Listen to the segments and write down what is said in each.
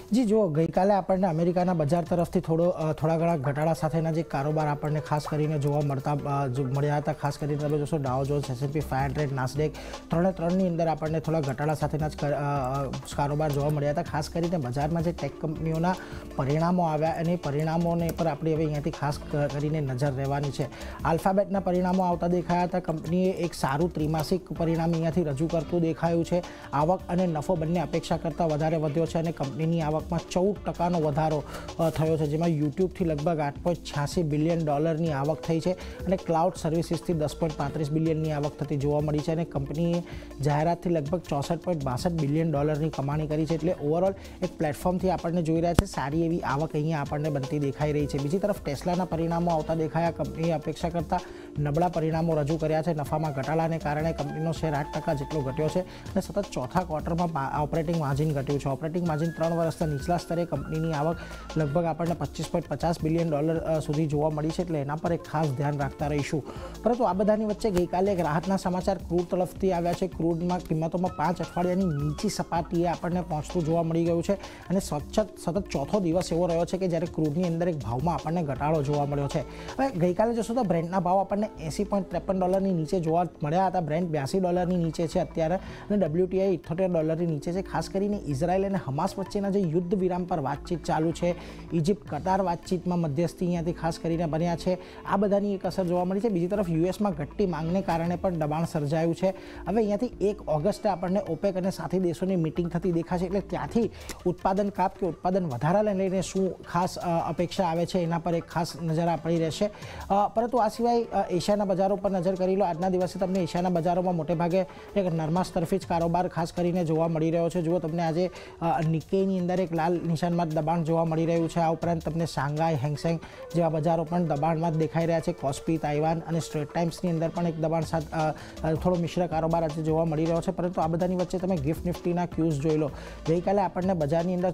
જી જો ગઈકાલે આપણને અમેરિકાના બજાર તરફથી થોડા ઘણા ઘટાડા સાથેના જે કારોબાર આપણને ખાસ કરીને જોવા મળ્યા હતા. ખાસ કરીને તમે જોશો ડાઉ જોન્સ, S&P 500, નાસ્ડેક ત્રણની અંદર આપણને થોડા ઘટાડા સાથેના જ કારોબાર જોવા મળ્યા હતા. ખાસ કરીને બજારમાં જે ટેક કંપનીઓના પરિણામો આવ્યા અને પરિણામોને પર આપણે હવે અહીંયાથી ખાસ કરીને નજર રહેવાની છે. આલ્ફાબેટના પરિણામો આવતા દેખાયા હતા. કંપનીએ એક સારું ત્રિમાસિક પરિણામ અહીંયાથી રજૂ કરતું દેખાયું છે. આવક અને નફો બંને અપેક્ષા કરતાં વધારે વધ્યો છે અને કંપનીની આવકમાં 14% વધારો થયો છે, જેમાં યુટ્યુબથી લગભગ $8.86 બિલિયન આવક થઈ છે અને ક્લાઉડ સર્વિસીસથી $10.35 બિલિયનની આવક થતી જોવા મળી છે અને કંપનીએ જાહેરાતથી લગભગ $64.62 બિલિયન કમાણી કરી છે. એટલે ઓવરઓલ એક પ્લેટફોર્મથી આપણને જોઈ રહ્યા છે સારી એવી આવક અહીંયા આપણને બનતી દેખાઈ રહી છે. બીજી તરફ ટેસ્લાના પરિણામો આવતા દેખાયા. કંપનીએ અપેક્ષા કરતાં નબળા પરિણામો રજૂ કર્યા છે. નફામાં ઘટાડાને કારણે કંપનીનો શેર 8% જેટલો ઘટ્યો છે અને સતત ચોથા ક્વાર્ટરમાં ઓપરેટિંગ માર્જિન ઘટ્યું છે. ઓપરેટિંગ માર્જિન 3 વર્ષના નીચલા સ્તરે કંપનીની આવક લગભગ આપણને $25.50 બિલિયન સુધી જોવા મળી છે. એટલે એના પર એક ખાસ ધ્યાન રાખતા રહીશું. પરંતુ આ બધાની વચ્ચે ગઈકાલે એક રાહતના સમાચાર ક્રૂડ તરફથી આવ્યા છે. ક્રૂડમાં કિંમતોમાં 5 અઠવાડિયાની નીચી સપાટીએ આપણને પહોંચતું જોવા મળી ગયું છે અને સતત ચોથો દિવસ એવો રહ્યો છે કે જ્યારે ક્રૂડની અંદર એક ભાવમાં આપણને ઘટાડો જોવા મળ્યો છે. હવે ગઈકાલે જોશો તો બ્રેન્ટના ભાવ આપણને $80.53 નીચે જોવા મળ્યા હતા. બ્રેન્ટ $82 નીચે છે અત્યારે અને WTI $78 નીચે છે. ખાસ કરીને ઇઝરાયલ અને હમાસ વચ્ચેના જે યુદ્ધ વિરામ પર વાતચીત ચાલુ છે, ઇજિપ્ત કતાર વાતચીતમાં મધ્યસ્થી અહીંયાથી ખાસ કરીને બન્યા છે, આ બધાની એક અસર જોવા મળી છે. બીજી તરફ યુએસમાં ઘટતી માંગને કારણે પણ દબાણ સર્જાયું છે. હવે અહીંયાથી 1 ઓગસ્ટે આપણને ઓપેક અને સાથી દેશોની મિટિંગ થતી દેખાશે. એટલે ત્યાંથી ઉત્પાદન કાપ કે ઉત્પાદન વધારાને લઈને શું ખાસ અપેક્ષા આવે છે એના પર એક ખાસ નજર આપણી રહેશે. પરંતુ આ સિવાય એશિયાના બજારો પર નજર કરી લો. આજના દિવસે તમને એશિયાના બજારોમાં મોટેભાગે એક નરમાશ તરફી જ કારોબાર ખાસ કરીને જોવા મળી રહ્યો છે. જુઓ તમને આજે નિક્કેઈની અંદર એક લાલ નિશાનમાં દબાણ જોવા મળી રહ્યું છે. આ ઉપરાંત તમને શાંઘાઈ, હેંગસેંગ જેવા બજારો પણ દબાણમાં જ દેખાઈ રહ્યા છે. કોસ્પી, તાઇવાન અને સ્ટ્રેટ ટાઈમ્સની અંદર પણ એક દબાણ થોડો મિશ્ર કારોબાર આજે જોવા મળી રહ્યો છે. પરંતુ આ બધાની વચ્ચે તમે ગિફ્ટ નિફ્ટીના ક્યુઝ જોઈ લો. ગઈકાલે આપણને બજારની અંદર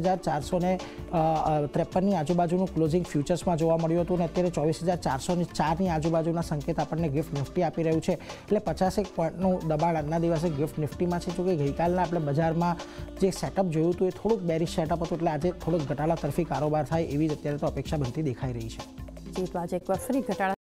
24,453ની આજુબાજુનું ક્લોઝિંગ ફ્યુચર્સમાં જોવા મળ્યું હતું અને અત્યારે 24,404ની આજુબાજુના સંકેત આપણને ગિફ્ટ નિફ્ટી આપી રહ્યું છે. એટલે 50 પોઈન્ટનું દબાણ આજના દિવસે ગિફ્ટ નિફ્ટીમાં છે. જોકે ગઈકાલના આપણે બજારમાં જે સેટઅપ જોયું હતું એ થોડુંક બેરિશ સેટઅપ હતું. એટલે આજે થોડોક ઘટાડા તરફી કારોબાર થાય એવી જ અત્યારે તો અપેક્ષા બનતી દેખાઈ રહી છે. જી, તો આજે એકવાર ફરી ઘટાડા